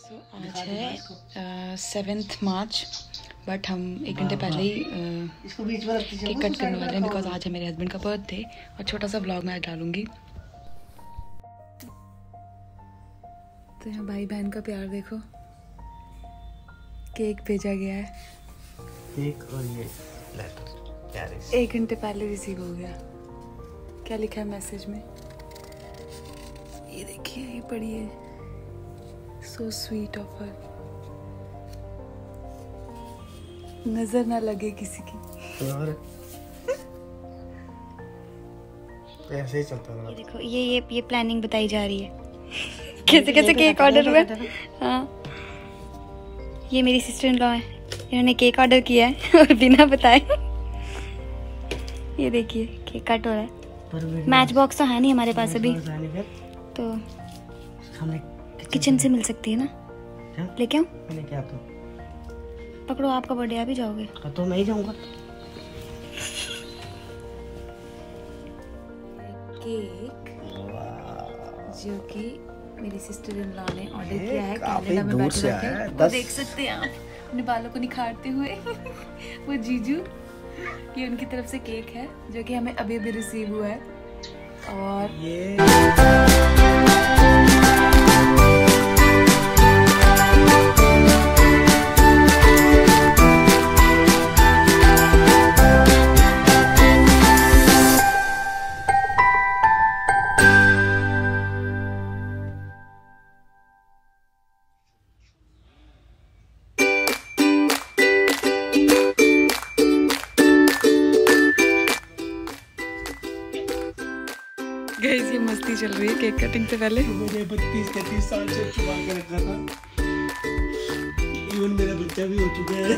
आज है 7 मार्च, बट हम 1 घंटे पहले ही केक कट करने वाले हैं बिकॉज आज है मेरे हस्बैंड का बर्थडे और छोटा सा ब्लॉग मैं आज डालूंगी। तो यहाँ भाई बहन का प्यार देखो, केक भेजा गया है, केक और ये लेटर 1 घंटे पहले रिसीव हो गया। क्या लिखा है मैसेज में, ये देखिए, ये पढ़िए। So sweet of her, नजर ना लगे किसी की। और ऐसे ही चलता है। ये देखो, ये प्लानिंग बताई जा रही है कैसे कैसे केक ऑर्डर हुआ। हाँ, ये मेरी सिस्टर इन लॉ है, इन्होंने केक ऑर्डर किया है और बिना बताए। ये देखिए केक कट हो रहा है। मैच बॉक्स तो है नहीं हमारे पास अभी, तो किचन से मिल सकती है ना। लेके आऊं? लेके आता हूं। पकड़ो, आपका बर्थडे, आप ही जाओगे। तो मैं ही जाऊंगा। केक जो कि मेरी सिस्टर इन लॉ ने ऑर्डर किया है, कनाडा में बैठे बैठे। वो देख सकते हैं आप अपने बालों को निखारते हुए। वो जीजू, ये उनकी तरफ से केक है जो कि हमें अभी अभी रिसीव हुआ है। और ये गाइस, ये मस्ती चल रही है केक कटिंग से पहले। मैंने 32-33 साल से छुपा के रखा था। इवन मेरा बच्चा भी हो चुका है।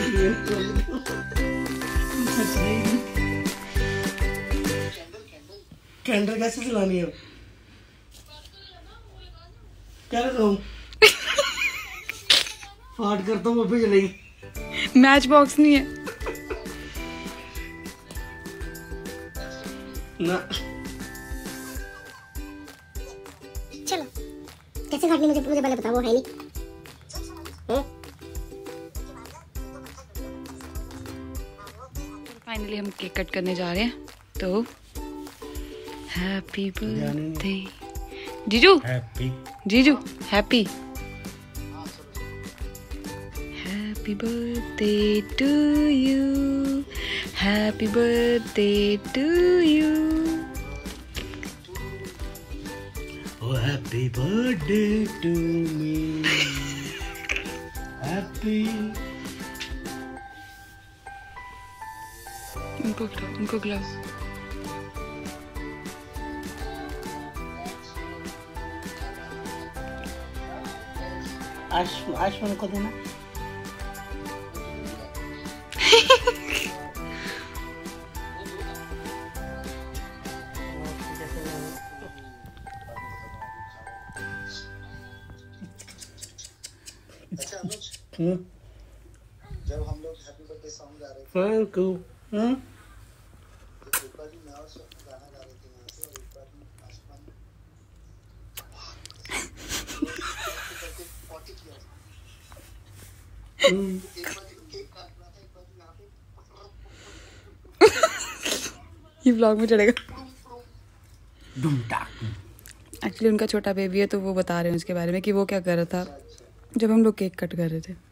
कैंडल कैसे जलानी है? क्या लगाऊं? फाट करता हूँ, वो भी जलेगी। मैच बॉक्स नहीं है ना। चलो, कैसे काटनी मुझे पहले बताओ, वो है नहीं। फाइनली हम केक कट करने जा रहे हैं, तो हैप्पी बर्थडे जीजू। जीजू happy birthday to you, happy birthday to you. Oh, happy birthday to me. Happy. उनको ग्लव। आशमन को देना। जब हम लोग हैप्पी बर्थडे सॉन्ग गा रहे थे, थैंक यू। एक बार ही मैं और स्वप्न गाना गा रहे थे यहाँ से, और एक बार ही आसमान पॉटी किया था। एक बार केक काटना था, एक बार यहाँ पे ये व्लॉग में चलेगा। एक्चुअली उनका छोटा बेबी है, तो वो बता रहे हैं उसके बारे में कि वो क्या कर रहा था जब हम लोग केक कट कर रहे थे।